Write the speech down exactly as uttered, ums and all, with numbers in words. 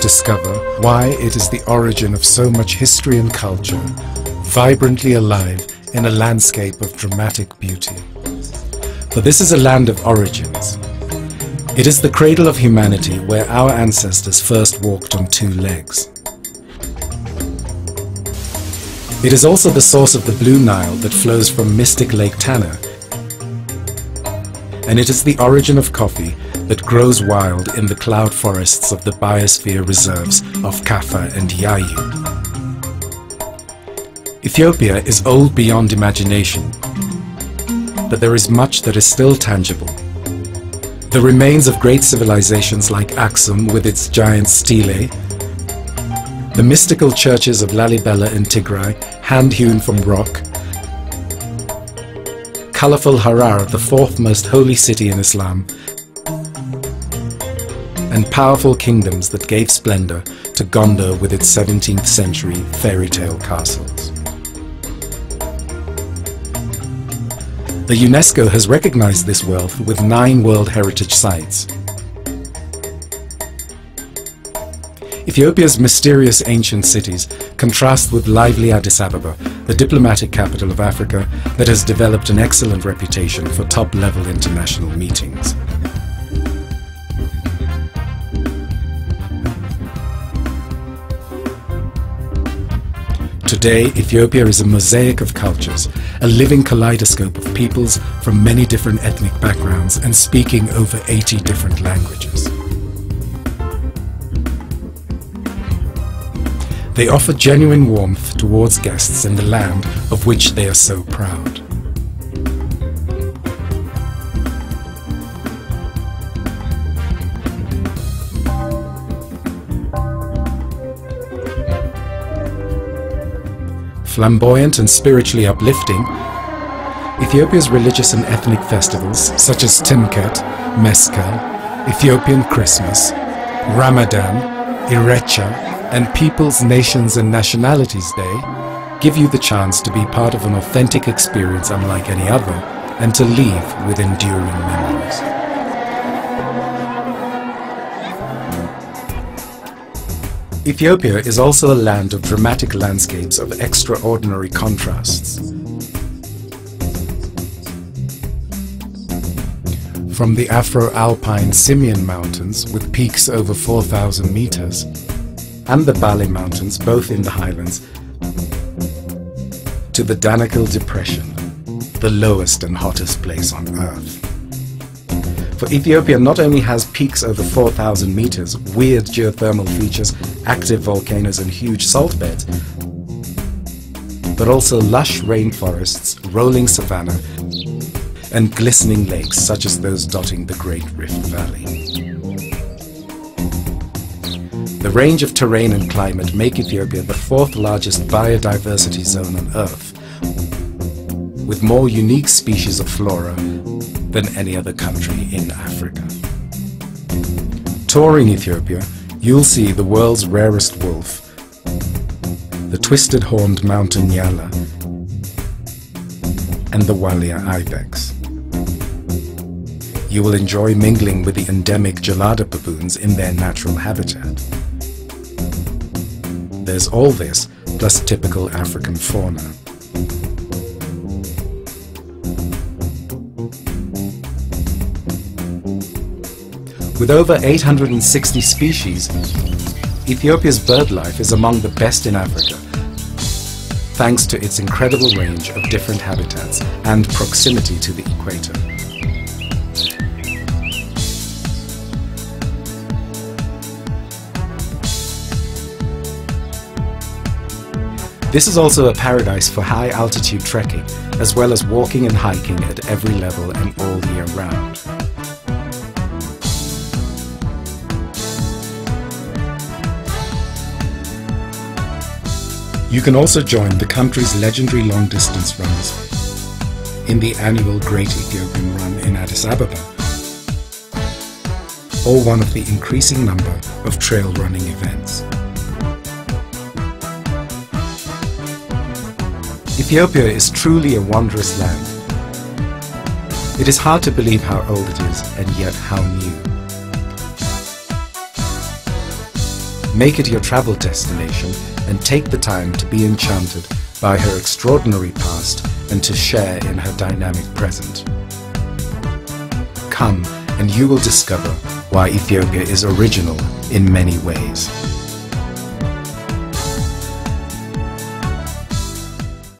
discover why it is the origin of so much history and culture, vibrantly alive in a landscape of dramatic beauty. For this is a land of origins. It is the cradle of humanity where our ancestors first walked on two legs. It is also the source of the Blue Nile that flows from mystic Lake Tana, and it is the origin of coffee that grows wild in the cloud forests of the biosphere reserves of Kaffa and Yayu. Ethiopia is old beyond imagination, but there is much that is still tangible. The remains of great civilizations like Aksum with its giant stele, the mystical churches of Lalibela in Tigray, hand-hewn from rock, colorful Harar, the fourth most holy city in Islam, and powerful kingdoms that gave splendor to Gondar with its seventeenth century fairy tale castles. The UNESCO has recognized this wealth with nine World Heritage Sites. Ethiopia's mysterious ancient cities contrast with lively Addis Ababa, the diplomatic capital of Africa that has developed an excellent reputation for top-level international meetings. Today, Ethiopia is a mosaic of cultures, a living kaleidoscope of peoples from many different ethnic backgrounds and speaking over eighty different languages. They offer genuine warmth towards guests in the land of which they are so proud. Flamboyant and spiritually uplifting, Ethiopia's religious and ethnic festivals such as Timket, Meskel, Ethiopian Christmas, Ramadan, Irecha, and Peoples, Nations and Nationalities Day give you the chance to be part of an authentic experience unlike any other and to leave with enduring memories. Ethiopia is also a land of dramatic landscapes of extraordinary contrasts. From the Afro-Alpine Simien Mountains with peaks over four thousand meters, and the Bale Mountains, both in the highlands, to the Danakil Depression, the lowest and hottest place on Earth. For Ethiopia not only has peaks over four thousand meters, weird geothermal features, active volcanoes and huge salt beds, but also lush rainforests, rolling savanna, and glistening lakes such as those dotting the Great Rift Valley. The range of terrain and climate make Ethiopia the fourth largest biodiversity zone on Earth, with more unique species of flora than any other country in Africa. Touring Ethiopia, you'll see the world's rarest wolf, the twisted horned mountain nyala, and the Walia ibex. You will enjoy mingling with the endemic gelada baboons in their natural habitat. There's all this, plus typical African fauna. With over eight hundred sixty species, Ethiopia's bird life is among the best in Africa, thanks to its incredible range of different habitats and proximity to the equator. This is also a paradise for high-altitude trekking, as well as walking and hiking at every level and all year round. You can also join the country's legendary long-distance runners in the annual Great Ethiopian Run in Addis Ababa, or one of the increasing number of trail running events. Ethiopia is truly a wondrous land. It is hard to believe how old it is and yet how new. Make it your travel destination and take the time to be enchanted by her extraordinary past and to share in her dynamic present. Come and you will discover why Ethiopia is original in many ways.